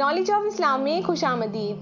Knowledge of Islam में खुशामदीद।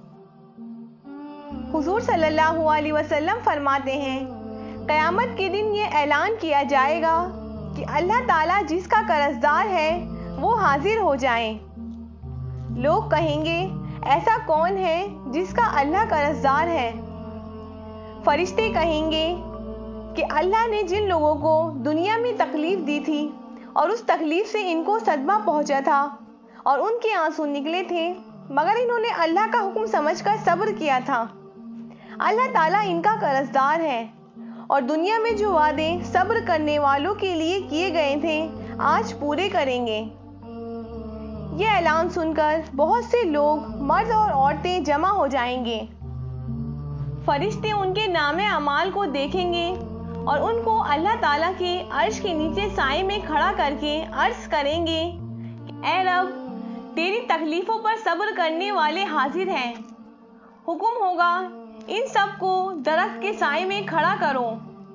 हुजूर सल्लल्लाहु अलैहि वसल्लम फरमाते हैं, क़यामत के दिन ये ऐलान किया जाएगा कि अल्लाह ताला जिसका कर्ज़दार है वो हाजिर हो जाएं। लोग कहेंगे, ऐसा कौन है जिसका अल्लाह कर्ज़दार है? फरिश्ते कहेंगे कि अल्लाह ने जिन लोगों को दुनिया में तकलीफ दी थी और उस तकलीफ से इनको सदमा पहुंचा था और उनके आंसू निकले थे, मगर इन्होंने अल्लाह का हुक्म समझकर सब्र किया था, अल्लाह ताला इनका कर्ज़दार है और दुनिया में जो वादे सब्र करने वालों के लिए किए गए थे आज पूरे करेंगे। ये ऐलान सुनकर बहुत से लोग, मर्द और औरतें जमा हो जाएंगे। फरिश्ते उनके नामे अमाल को देखेंगे और उनको अल्लाह ताला के अर्श के नीचे साए में खड़ा करके अर्ज करेंगे, ऐ रब, तेरी तकलीफों पर सब्र करने वाले हाजिर हैं। हुक्म होगा, इन सब को दरख्त के साए में खड़ा करो।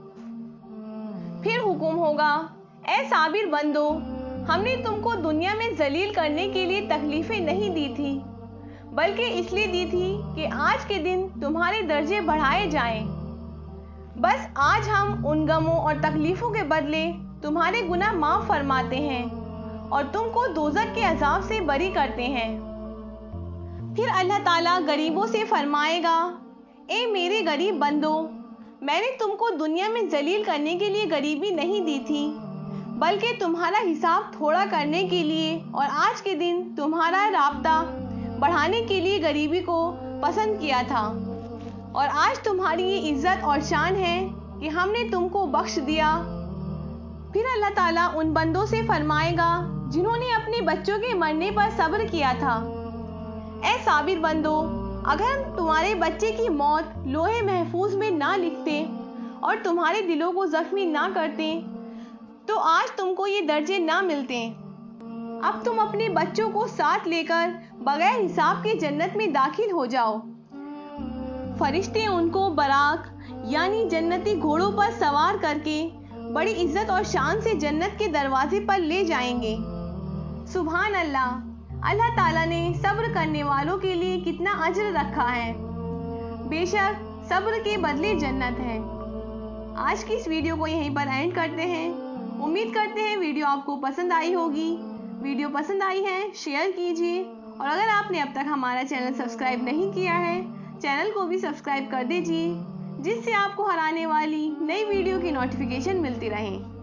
फिर हुक्म होगा, ऐ साबिर बंदो, हमने तुमको दुनिया में जलील करने के लिए तकलीफें नहीं दी थी, बल्कि इसलिए दी थी कि आज के दिन तुम्हारे दर्जे बढ़ाए जाएं। बस आज हम उन गमों और तकलीफों के बदले तुम्हारे गुनाह माफ फरमाते हैं और तुमको दोज़ख के अजाब से बरी करते हैं। फिर अल्लाह ताला गरीबों से फरमाएगा, ए मेरे गरीब बंदो, मैंने तुमको दुनिया में जलील करने के लिए गरीबी नहीं दी थी, बल्कि तुम्हारा हिसाब थोड़ा करने के लिए और आज के दिन तुम्हारा राब्ता बढ़ाने के लिए गरीबी को पसंद किया था। और आज तुम्हारी ये इज्जत और शान है कि हमने तुमको बख्श दिया। फिर अल्लाह ताला उन बंदों से फरमाएगा जिन्होंने अपने बच्चों के मरने पर सब्र किया था, ऐ साबिर बंदो, अगर तुम्हारे बच्चे की मौत लोहे महफूज में ना लिखते और तुम्हारे दिलों को जख्मी ना करते तो आज तुमको ये दर्जे ना मिलते। अब तुम अपने बच्चों को साथ लेकर बगैर हिसाब के जन्नत में दाखिल हो जाओ। फरिश्ते उनको बराक यानी जन्नती घोड़ों पर सवार करके बड़ी इज्जत और शान से जन्नत के दरवाजे पर ले जाएंगे। सुभान अल्लाह, अल्लाह ताला ने सब्र करने वालों के लिए कितना अज्र रखा है। बेशक सब्र के बदले जन्नत है। आज की इस वीडियो को यहीं पर एंड करते हैं। उम्मीद करते हैं वीडियो आपको पसंद आई होगी। वीडियो पसंद आई है शेयर कीजिए और अगर आपने अब तक हमारा चैनल सब्सक्राइब नहीं किया है, चैनल को भी सब्सक्राइब कर दीजिए, जिससे आपको हर आने वाली नई वीडियो की नोटिफिकेशन मिलती रहे।